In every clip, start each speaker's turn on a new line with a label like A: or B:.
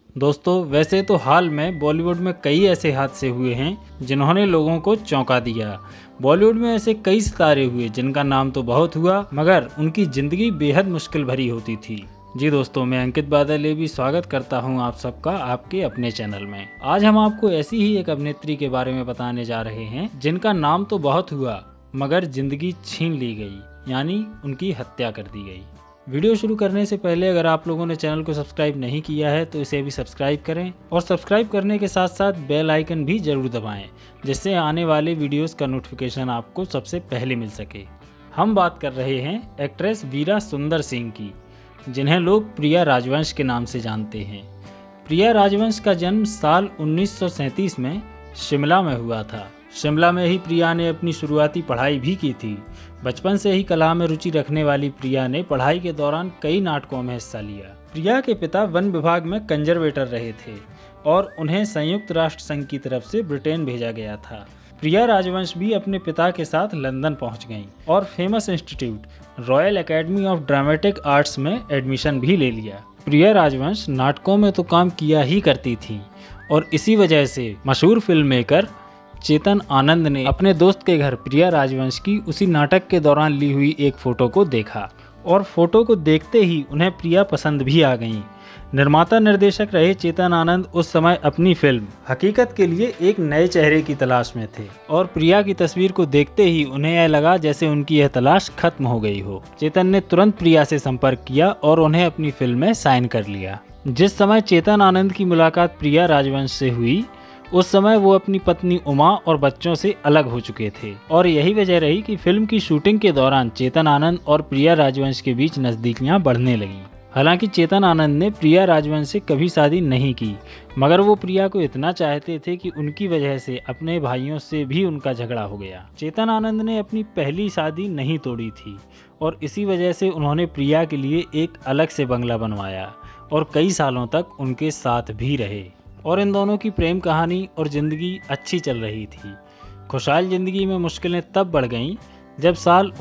A: दोस्तों वैसे तो हाल में बॉलीवुड में कई ऐसे हादसे हुए हैं जिन्होंने लोगों को चौंका दिया। बॉलीवुड में ऐसे कई सितारे हुए जिनका नाम तो बहुत हुआ मगर उनकी जिंदगी बेहद मुश्किल भरी होती थी। जी दोस्तों, मैं अंकित बादल भी स्वागत करता हूं आप सबका आपके अपने चैनल में। आज हम आपको ऐसी ही एक अभिनेत्री के बारे में बताने जा रहे हैं जिनका नाम तो बहुत हुआ मगर जिंदगी छीन ली गई, यानी उनकी हत्या कर दी गई। वीडियो शुरू करने से पहले अगर आप लोगों ने चैनल को सब्सक्राइब नहीं किया है तो इसे भी सब्सक्राइब करें और सब्सक्राइब करने के साथ साथ बेल आइकन भी जरूर दबाएं, जिससे आने वाले वीडियोस का नोटिफिकेशन आपको सबसे पहले मिल सके। हम बात कर रहे हैं एक्ट्रेस वीरा सुंदर सिंह की, जिन्हें लोग प्रिया राजवंश के नाम से जानते हैं। प्रिया राजवंश का जन्म साल 1937 में शिमला में हुआ था। शिमला में ही प्रिया ने अपनी शुरुआती पढ़ाई भी की थी। बचपन से ही कला में रुचि रखने वाली प्रिया ने पढ़ाई के दौरान कई नाटकों में हिस्सा लिया। प्रिया के पिता वन विभाग में कंजर्वेटर रहे थे और उन्हें संयुक्त राष्ट्र संघ की तरफ से ब्रिटेन भेजा गया था। प्रिया राजवंश भी अपने पिता के साथ लंदन पहुंच गईं और famous institute Royal Academy of Dramatic Arts में एडमिशन भी ले लिया। प्रिया राजवंश नाटकों में तो काम किया ही करती थी और इसी वजह से मशहूर फिल्म मेकर चेतन आनंद ने अपने दोस्त के घर प्रिया राजवंश की उसी नाटक के दौरान ली हुई एक फ़ोटो को देखा और फोटो को देखते ही उन्हें प्रिया पसंद भी आ गईं। निर्माता निर्देशक रहे चेतन आनंद उस समय अपनी फिल्म हकीकत के लिए एक नए चेहरे की तलाश में थे और प्रिया की तस्वीर को देखते ही उन्हें यह लगा जैसे उनकी यह तलाश खत्म हो गई हो। चेतन ने तुरंत प्रिया से संपर्क किया और उन्हें अपनी फिल्म में साइन कर लिया। जिस समय चेतन आनंद की मुलाकात प्रिया राजवंश से हुई उस समय वो अपनी पत्नी उमा और बच्चों से अलग हो चुके थे और यही वजह रही कि फिल्म की शूटिंग के दौरान चेतन आनंद और प्रिया राजवंश के बीच नज़दीकियां बढ़ने लगीं। हालांकि चेतन आनंद ने प्रिया राजवंश से कभी शादी नहीं की मगर वो प्रिया को इतना चाहते थे कि उनकी वजह से अपने भाइयों से भी उनका झगड़ा हो गया। चेतन आनंद ने अपनी पहली शादी नहीं तोड़ी थी और इसी वजह से उन्होंने प्रिया के लिए एक अलग से बंगला बनवाया और कई सालों तक उनके साथ भी रहे और इन दोनों की प्रेम कहानी और ज़िंदगी अच्छी चल रही थी। खुशहाल ज़िंदगी में मुश्किलें तब बढ़ गईं जब साल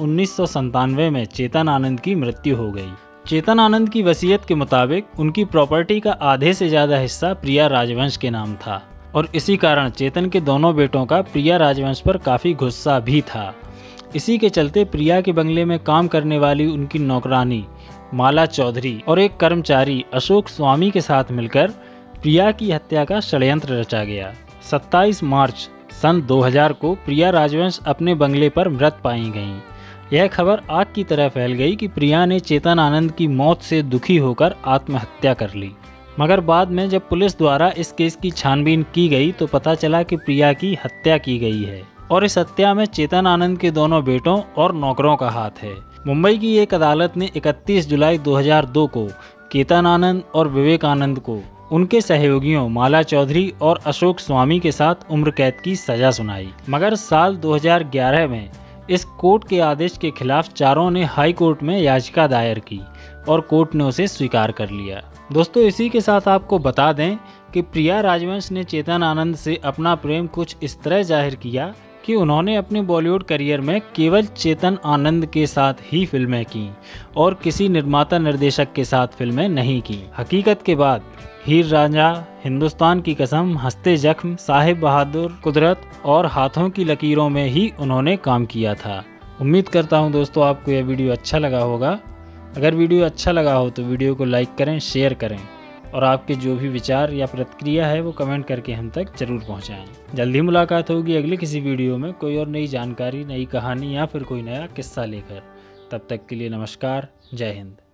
A: 1997 में चेतन आनंद की मृत्यु हो गई। चेतन आनंद की वसीयत के मुताबिक उनकी प्रॉपर्टी का आधे से ज़्यादा हिस्सा प्रिया राजवंश के नाम था और इसी कारण चेतन के दोनों बेटों का प्रिया राजवंश पर काफ़ी गुस्सा भी था। इसी के चलते प्रिया के बंगले में काम करने वाली उनकी नौकरानी माला चौधरी और एक कर्मचारी अशोक स्वामी के साथ मिलकर प्रिया की हत्या का षड्यंत्र रचा गया। 27 मार्च सन 2000 को प्रिया राजवंश अपने बंगले पर मृत पाई गईं। यह खबर आग की तरह फैल गई कि प्रिया ने चेतन आनंद की मौत से दुखी होकर आत्महत्या कर ली। मगर बाद में जब पुलिस द्वारा इस केस की छानबीन की गई तो पता चला कि प्रिया की हत्या की गई है और इस हत्या में चेतन आनंद के दोनों बेटों और नौकरों का हाथ है। मुंबई की एक अदालत ने 31 जुलाई 2002 को चेतन आनंद और विवेक आनंद को उनके सहयोगियों माला चौधरी और अशोक स्वामी के साथ उम्र कैद की सजा सुनाई। मगर साल 2011 में इस कोर्ट के आदेश के खिलाफ चारों ने हाई कोर्ट में याचिका दायर की और कोर्ट ने उसे स्वीकार कर लिया। दोस्तों इसी के साथ आपको बता दें कि प्रिया राजवंश ने चेतन आनंद से अपना प्रेम कुछ इस तरह जाहिर किया कि उन्होंने अपने बॉलीवुड करियर में केवल चेतन आनंद के साथ ही फिल्में की और किसी निर्माता निर्देशक के साथ फिल्में नहीं की। हकीकत के बाद हीर रांझा, हिंदुस्तान की कसम, हंसते जख्म, साहिब बहादुर, कुदरत और हाथों की लकीरों में ही उन्होंने काम किया था। उम्मीद करता हूं दोस्तों आपको यह वीडियो अच्छा लगा होगा। अगर वीडियो अच्छा लगा हो तो वीडियो को लाइक करें, शेयर करें और आपके जो भी विचार या प्रतिक्रिया है वो कमेंट करके हम तक जरूर पहुंचाएं। जल्दी मुलाकात होगी अगले किसी वीडियो में कोई और नई जानकारी, नई कहानी या फिर कोई नया किस्सा लेकर। तब तक के लिए नमस्कार, जय हिंद।